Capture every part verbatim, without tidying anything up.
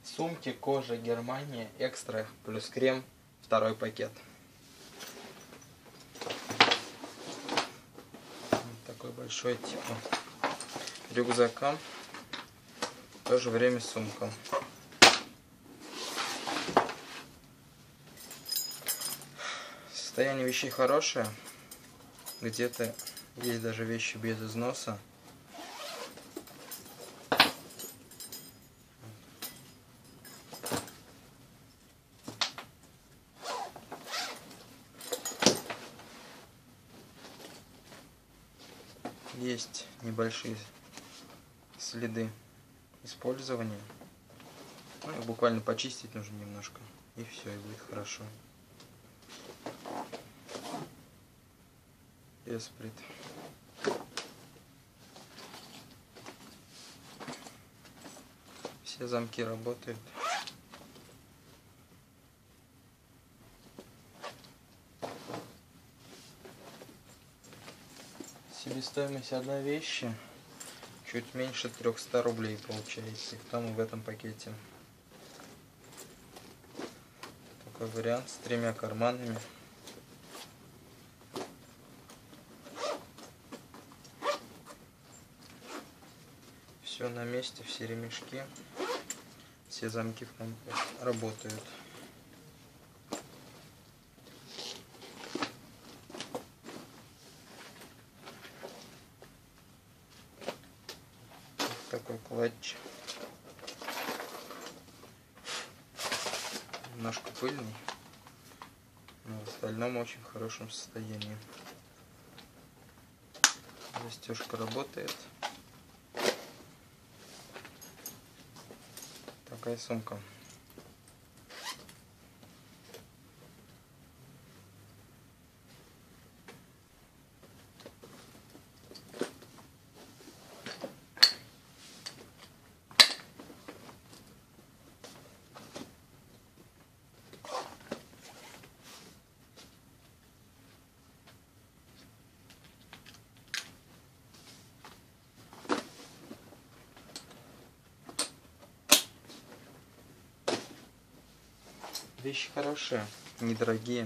Сумки кожа Германия экстра плюс крем, второй пакет. Вот такой большой типа рюкзака, в то же время сумка. Состояние вещей хорошее, где-то есть даже вещи без износа. Есть небольшие следы использования. Ну, их буквально почистить нужно немножко, и все, и будет хорошо. Эсприт. Все замки работают. Себестоимость одной вещи чуть меньше трёхсот рублей получается. И в том и в этом пакете. Такой вариант с тремя карманами. Все на месте, все ремешки, все замки в комплекте работают. Такой клатч. Немножко пыльный, но в остальном очень в хорошем состоянии. Застежка работает. Такая сумка. Вещи хорошие, недорогие,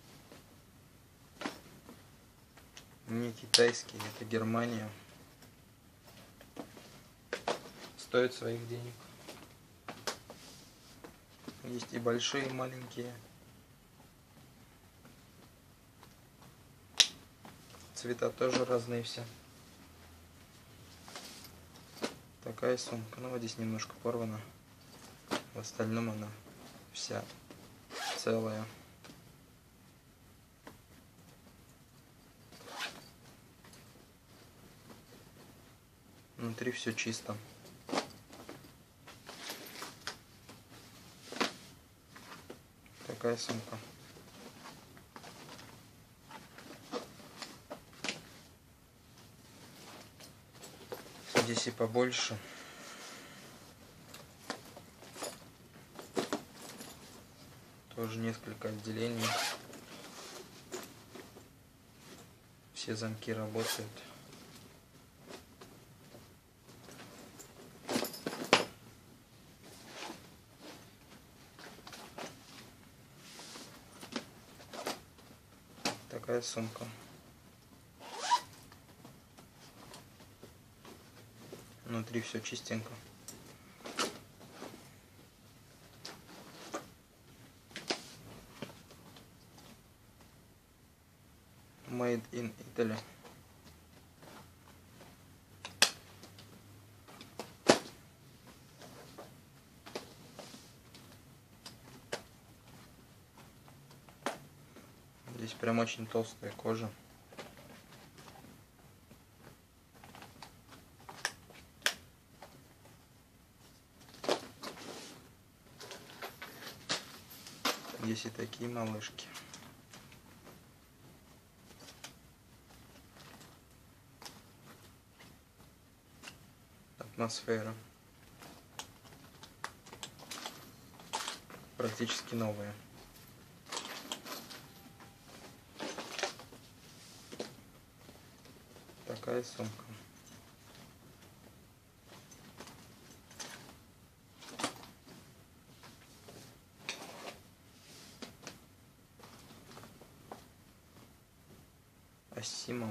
не китайские, это Германия, стоит своих денег. Есть и большие, и маленькие, цвета тоже разные все. Такая сумка, ну вот здесь немножко порвана, в остальном она вся целая. Внутри все чисто. Такая сумка. Здесь и побольше. Тоже несколько отделений. Все замки работают. Такая сумка. Внутри все чистенько. Made in Italy. Здесь прям очень толстая кожа. Есть и такие малышки. Атмосфера. Практически новая. Такая сумка. Асимо.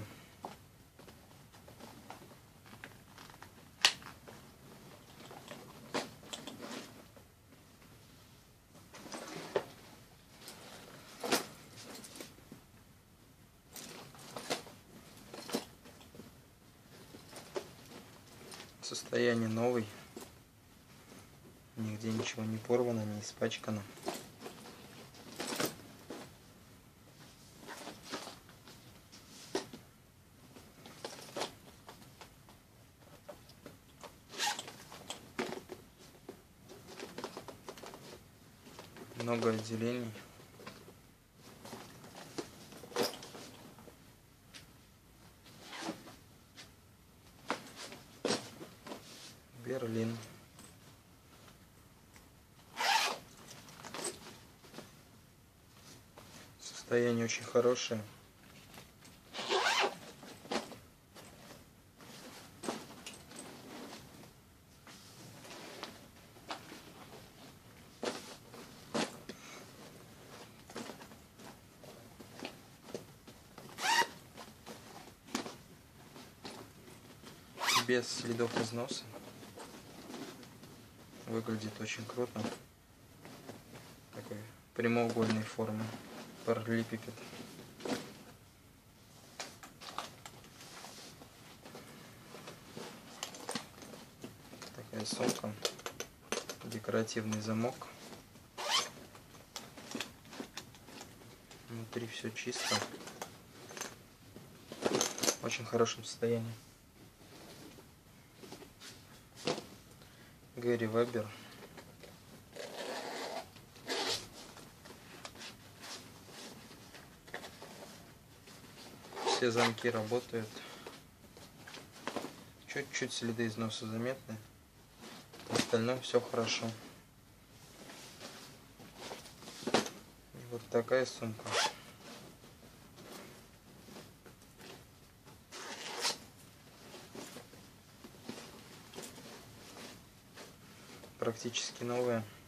Состояние новый. Нигде ничего не порвано, не испачкано. Много отделений. Берлин. Состояние очень хорошее. Без следов износа. Выглядит очень круто. Такой прямоугольной формы. Параллелепипед. Такая сумка. Декоративный замок. Внутри все чисто. В очень хорошем состоянии. Гэри Вебер. Все замки работают. Чуть-чуть следы износа заметны. В остальном все хорошо. И вот такая сумка. Практически новая.